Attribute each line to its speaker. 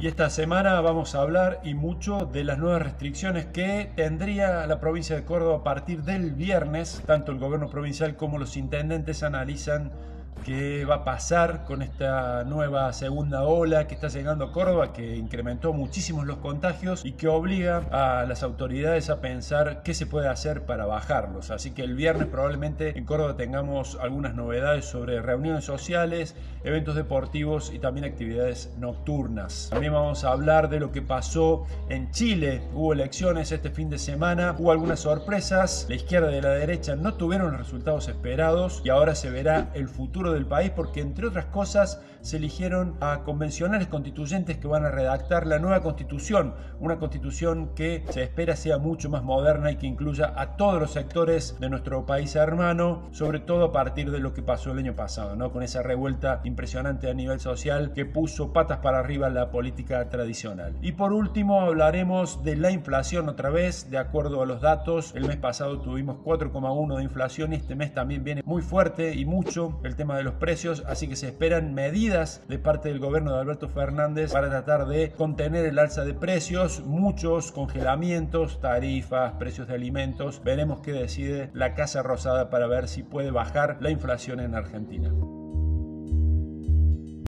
Speaker 1: Y esta semana vamos a hablar y mucho de las nuevas restricciones que tendría la provincia de Córdoba a partir del viernes. Tanto el gobierno provincial como los intendentes analizan qué va a pasar con esta nueva segunda ola que está llegando a Córdoba, que incrementó muchísimo los contagios y que obliga a las autoridades a pensar qué se puede hacer para bajarlos. Así que el viernes probablemente en Córdoba tengamos algunas novedades sobre reuniones sociales, eventos deportivos y también actividades nocturnas. También vamos a hablar de lo que pasó en Chile. Hubo elecciones este fin de semana, hubo algunas sorpresas, la izquierda y la derecha no tuvieron los resultados esperados y ahora se verá el futuro del país, porque entre otras cosas se eligieron a convencionales constituyentes que van a redactar la nueva constitución, una constitución que se espera sea mucho más moderna y que incluya a todos los sectores de nuestro país hermano, sobre todo a partir de lo que pasó el año pasado, ¿no? Con esa revuelta impresionante a nivel social que puso patas para arriba la política tradicional. Y por último hablaremos de la inflación otra vez. De acuerdo a los datos, el mes pasado tuvimos 4,1 de inflación y este mes también viene muy fuerte y mucho el tema de los precios, así que se esperan medidas de parte del gobierno de Alberto Fernández para tratar de contener el alza de precios, muchos congelamientos, tarifas, precios de alimentos. Veremos qué decide la Casa Rosada para ver si puede bajar la inflación en Argentina.